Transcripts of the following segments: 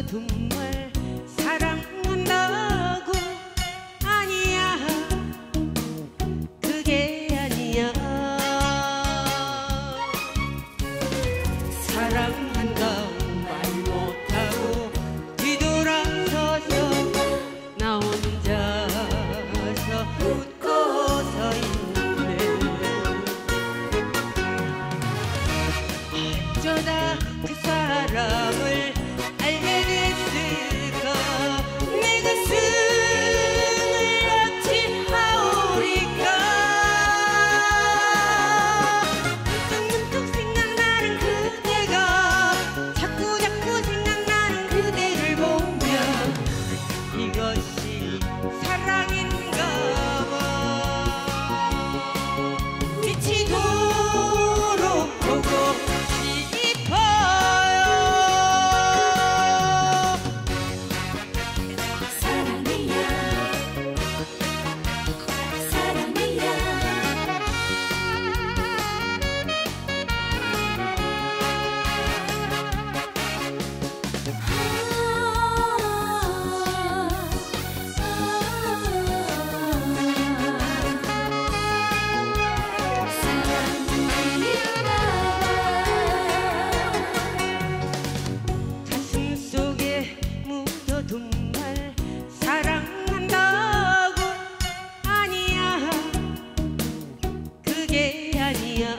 정말 사랑한다고. 아니야, 그게 아니야. 사랑한다고 말 못하고 뒤돌아서서 나 혼자서 웃고 서 있네. 어쩌다 그 사람을 알게 됐을까. 내 가슴을 어찌 하오리까. 문득문득 생각나는 그대가 자꾸 생각나는 그대를 보면 이것이 사랑인가 봐. 미치도록 보고 싶어요. 사랑이야, 사랑이야. 가슴 속에 묻어둔 말 사랑한다고. 아니야, 그게 아니야.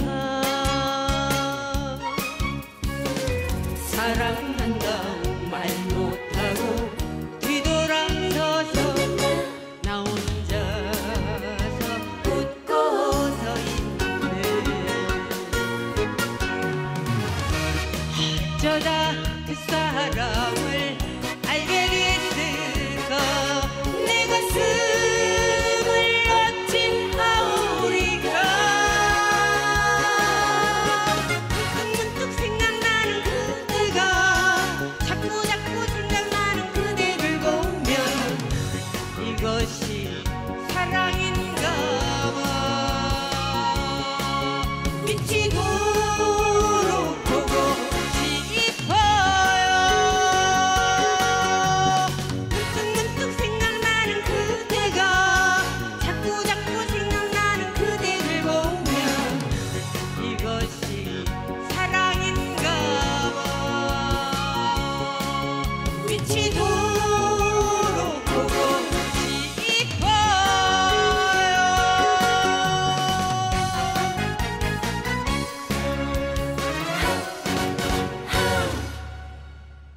사랑한다고 말 못하고 뒤돌아서서 나 혼자서 웃고 서 있네. 어쩌다 그 사람을 알게 됐을까.